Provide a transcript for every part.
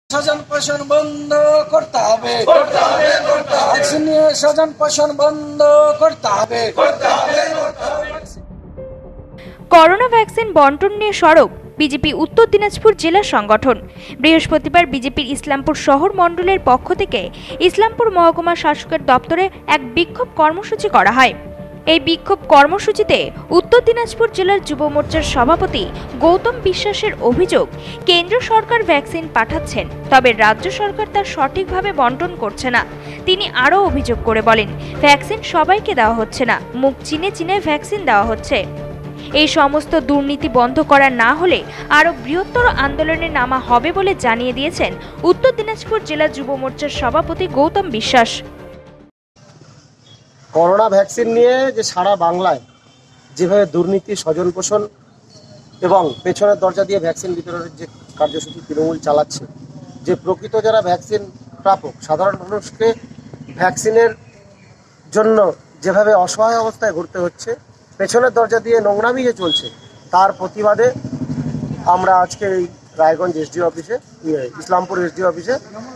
স্বজন পোষণ বন্ধ করতে হবে, ভ্যাকসিন নিয়ে স্বজন পোষণ বন্ধ করতে হবে। করোনা ভ্যাকসিন বন্টন নিয়ে সরব বিজেপি উত্তর দিনাজপুর জেলা সংগঠন। বৃহস্পতিবার বিজেপির ইসলামপুর শহর মণ্ডলের পক্ষ থেকে ইসলামপুর মহকুমা শাসকের দপ্তরে এক বিক্ষোভ কর্মসূচি করা হয়। এই বিক্ষোভ কর্মসূচিতে উত্তর দিনাজপুর জেলার যুব মোর্চার সভাপতি গৌতম বিশ্বাসের অভিযোগ, কেন্দ্র সরকার ভ্যাকসিন পাঠাচ্ছেন, তবে রাজ্য সরকার তা সঠিকভাবে বন্টন করছে না। তিনি আরও অভিযোগ করে বলেন, ভ্যাকসিন সবাইকে দেওয়া হচ্ছে না, মুখ চিনে চিনে ভ্যাকসিন দেওয়া হচ্ছে। এই সমস্ত দুর্নীতি বন্ধ করা না হলে আরও বৃহত্তর আন্দোলনে নামা হবে বলে জানিয়ে দিয়েছেন উত্তর দিনাজপুর জেলা যুব মোর্চার সভাপতি গৌতম বিশ্বাস। করোনা ভ্যাকসিন নিয়ে যে সারা বাংলায় যেভাবে দুর্নীতি, স্বজন পোষণ এবং পেছনের দরজা দিয়ে ভ্যাকসিন বিতরণের যে কার্যসূচি তৃণমূল চালাচ্ছে, যে প্রকৃত যারা ভ্যাকসিন প্রাপক সাধারণ মানুষকে ভ্যাকসিনের জন্য যেভাবে অসহায় অবস্থায় ঘুরতে হচ্ছে, পেছনের দরজা দিয়ে নোংরামি যে চলছে, তার প্রতিবাদে আমরা আজকে এই রায়গঞ্জ এসডিও অফিসে, ইসলামপুর এসডিও অফিসে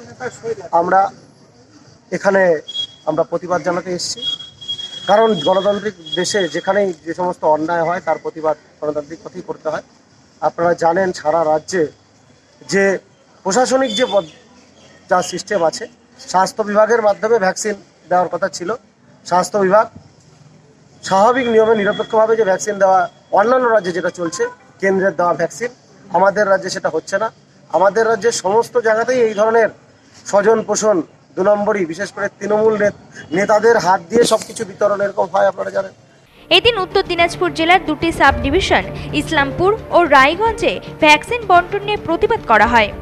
এখানে আমরা প্রতিবাদ জানাতে এসেছি। কারণ গণতান্ত্রিক দেশে যেখানেই যে সমস্ত অন্যায় হয় তার প্রতিবাদ গণতান্ত্রিক পথেই করতে হয়। আপনারা জানেন সারা রাজ্যে যে প্রশাসনিক যে যা সিস্টেম আছে, স্বাস্থ্য বিভাগের মাধ্যমে ভ্যাকসিন দেওয়ার কথা ছিল। স্বাস্থ্য বিভাগ স্বাভাবিক নিয়মে নিরপেক্ষভাবে যে ভ্যাকসিন দেওয়া অন্যান্য রাজ্যে যেটা চলছে, কেন্দ্রের দেওয়া ভ্যাকসিন, আমাদের রাজ্যে সেটা হচ্ছে না। আমাদের রাজ্যের সমস্ত জায়গাতেই এই ধরনের স্বজন পোষণ, 2 নম্বরই বিশেষ করে তৃণমূল নেতাদের হাত দিয়ে সবকিছু বিতরণ এরকম হয়, আপনারা জানেন। এদিন উত্তর দিনাজপুর জেলার 2টি সাব ডিভিশন ইসলামপুর ও রায়গঞ্জে ভ্যাকসিন বন্টন নিয়ে প্রতিবাদ করা হয়।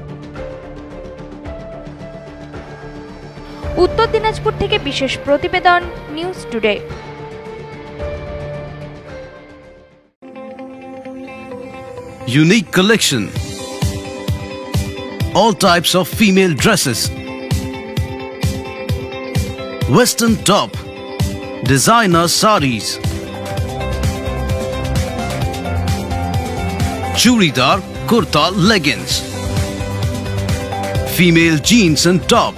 উত্তর দিনাজপুর থেকে বিশেষ প্রতিবেদন, news today. Unique collection, all types of female dresses, western top, designer sarees, churidar kurta leggings, female jeans and top,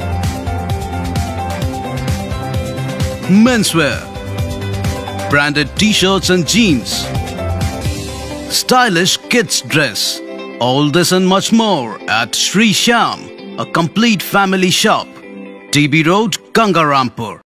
menswear, branded t-shirts and jeans, stylish kids dress. All this and much more at Sri Shyam, a complete family shop, TB Road, Gangarampur.